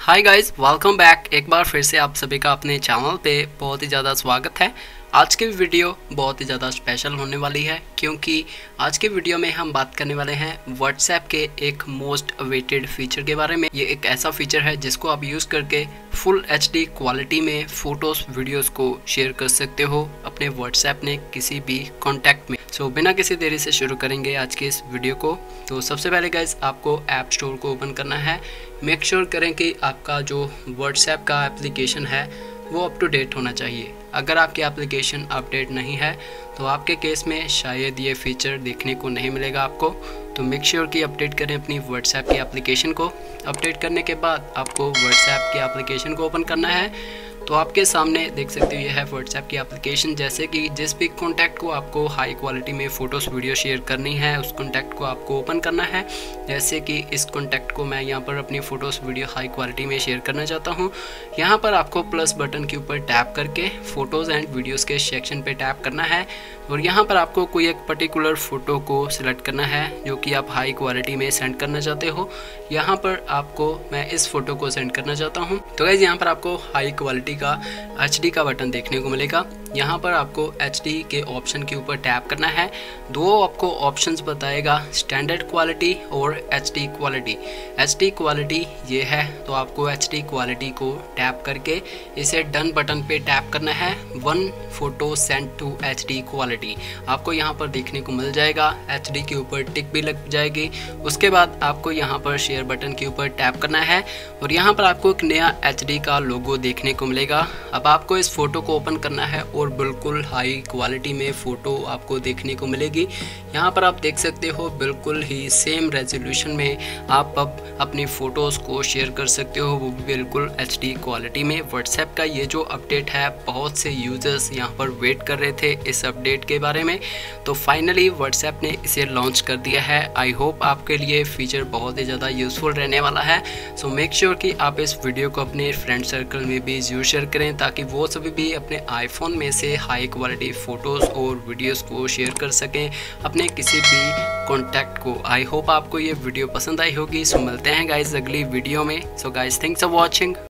Hi guys, welcome back. एक बार फिर से आप सभी का अपने चैनल पे बहुत ही ज़्यादा स्वागत है। आज की वीडियो बहुत ही ज़्यादा स्पेशल होने वाली है क्योंकि आज के वीडियो में हम बात करने वाले हैं व्हाट्सएप के एक मोस्ट अवेटेड फीचर के बारे में। ये एक ऐसा फीचर है जिसको आप यूज़ करके फुल HD क्वालिटी में फ़ोटोज़ वीडियोज़ को शेयर कर सकते हो अपने व्हाट्सएप में किसी भी कॉन्टैक्ट में। सो बिना किसी देरी से शुरू करेंगे आज के इस वीडियो को। तो सबसे पहले गाइस आपको ऐप स्टोर को ओपन करना है। मेक श्योर करें कि आपका जो व्हाट्सएप का एप्लीकेशन है वो अप टू डेट होना चाहिए। अगर आपकी एप्लीकेशन अपडेट नहीं है तो आपके केस में शायद ये फीचर देखने को नहीं मिलेगा आपको। तो मेक श्योर कि अपडेट करें अपनी व्हाट्सएप की एप्लीकेशन को। अपडेट करने के बाद आपको व्हाट्सएप की एप्लीकेशन को ओपन करना है। तो आपके सामने देख सकते हो ये है व्हाट्सएप की एप्लीकेशन। जैसे कि जिस भी कॉन्टैक्ट को आपको हाई क्वालिटी में फ़ोटोज़ वीडियो शेयर करनी है उस कॉन्टैक्ट को आपको ओपन करना है। जैसे कि इस कॉन्टैक्ट को मैं यहाँ पर अपनी फ़ोटोज़ वीडियो हाई क्वालिटी में शेयर करना चाहता हूँ। यहाँ पर आपको प्लस बटन के ऊपर टैप करके फ़ोटोज़ एंड वीडियोज़ के सेक्शन पर टैप करना है और यहाँ पर आपको कोई एक पर्टिकुलर फ़ोटो को सिलेक्ट करना है जो कि आप हाई क्वालिटी में सेंड करना चाहते हो। यहाँ पर आपको मैं इस फ़ोटो को सेंड करना चाहता हूँ। तो गाइस यहाँ पर आपको हाई क्वालिटी का HD का बटन देखने को मिलेगा। यहाँ पर आपको HD के ऑप्शन के ऊपर टैप करना है। दो आपको ऑप्शंस बताएगा, स्टैंडर्ड क्वालिटी और HD क्वालिटी। HD क्वालिटी ये है तो आपको HD क्वालिटी को टैप करके इसे डन बटन पे टैप करना है। 1 photo send to HD quality आपको यहाँ पर देखने को मिल जाएगा। HD के ऊपर टिक भी लग जाएगी। उसके बाद आपको यहाँ पर शेयर बटन के ऊपर टैप करना है और यहाँ पर आपको एक नया HD का लोगो देखने को मिलेगा। अब आपको इस फोटो को ओपन करना है और बिल्कुल हाई क्वालिटी में फ़ोटो आपको देखने को मिलेगी। यहाँ पर आप देख सकते हो बिल्कुल ही सेम रेजोल्यूशन में आप अब अपनी फ़ोटोज़ को शेयर कर सकते हो, वो भी बिल्कुल HD क्वालिटी में। व्हाट्सएप का ये जो अपडेट है बहुत से यूज़र्स यहाँ पर वेट कर रहे थे इस अपडेट के बारे में। तो फाइनली व्हाट्सएप ने इसे लॉन्च कर दिया है। आई होप आपके लिए फीचर बहुत ही ज़्यादा यूज़फुल रहने वाला है। सो मेक श्योर कि आप इस वीडियो को अपने फ्रेंड सर्कल में भी ज़रूर शेयर करें ताकि वो सभी भी अपने आईफोन में से हाई क्वालिटी फ़ोटोज़ और वीडियोज़ को शेयर कर सकें अपने किसी भी कॉन्टैक्ट को। आई होप आपको ये वीडियो पसंद आई होगी। सो मिलते हैं गाइस अगली वीडियो में। So guys thanks for watching.